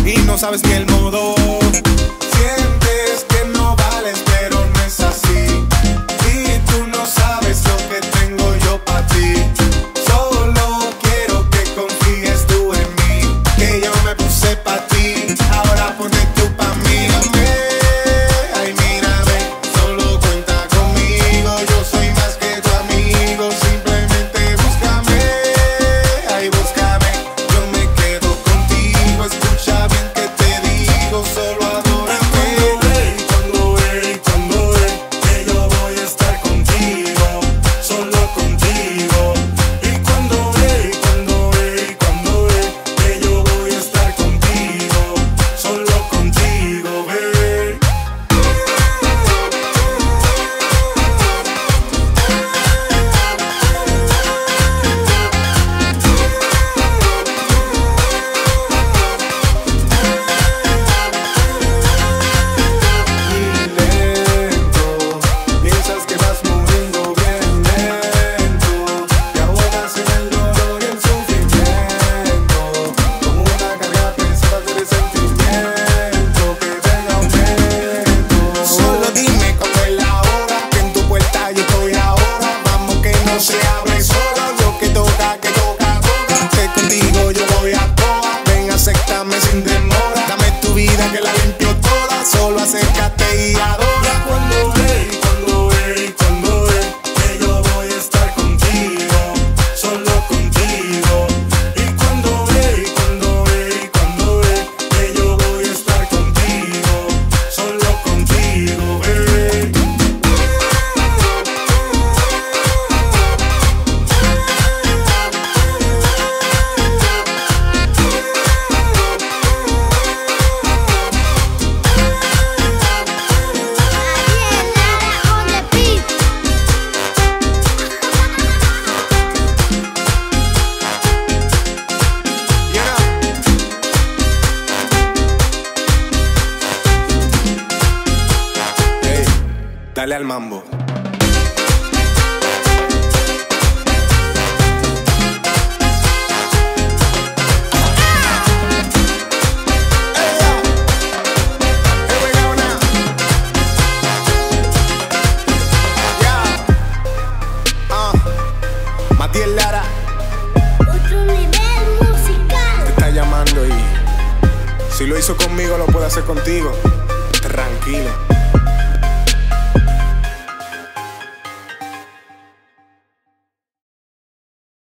y no sabes ni el modo. Sientes que no vales, pero no es así. Y tú no sabes lo que tengo yo pa' ti. Solo quiero que confíes tú en mí, que yo me puse pa' ti, ahora ponte tú pa' mí. Ay, mírame, solo cuenta conmigo. Yo soy más que tu amigo, simplemente búscame. Ay, búscame, yo me quedo contigo. Escucha bien que te digo, solo adórame. Cuando ve, que yo voy a estar contigo, solo contigo. Y cuando ve, que yo voy a estar contigo, solo contigo, ve. Piensas que vas muriendo bien lento, te ahogas en el dolor y el sufrimiento, como una carga pesada de resentimiento que venga aumento. Solo dime cómo es la hora, que en tu puerta yo estoy ahora. Vamos que no se abre sola, lo que toca, que contigo yo voy a toa. Ven, acéptame sin demora, dame tu vida que la limpio toda. Solo acércate y adora. Cuando ve, que yo voy a estar contigo, solo contigo. Y cuando ve, que yo voy a estar contigo, solo contigo, ve. Hey, dale al mambo. Matías Lara Otro nivel musical. te está llamando y si lo hizo conmigo lo puede hacer contigo. Tranquilo.